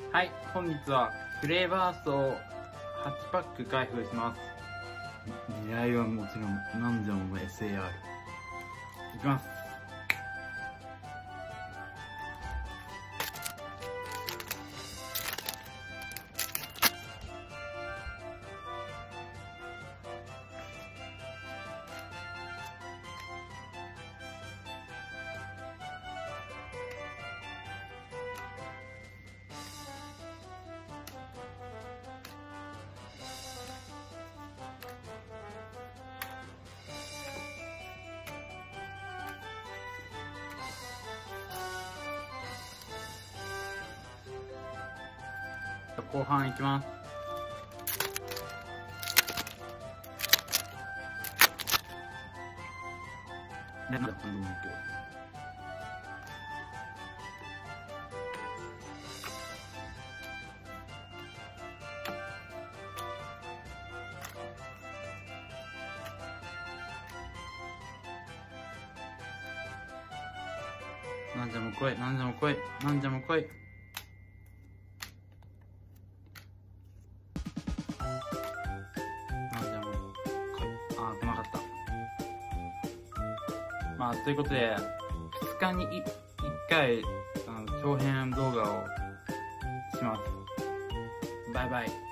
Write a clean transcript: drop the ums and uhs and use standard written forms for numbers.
はい、本日はフレーバーストを8パック開封します。狙いはもちろん何でも SAR いきます。後半いきます。なんだなんじゃも来い、なんじゃも来い、なんじゃも来い。来なかった。まあ、ということで、2日に1回、長編動画をします。バイバイ。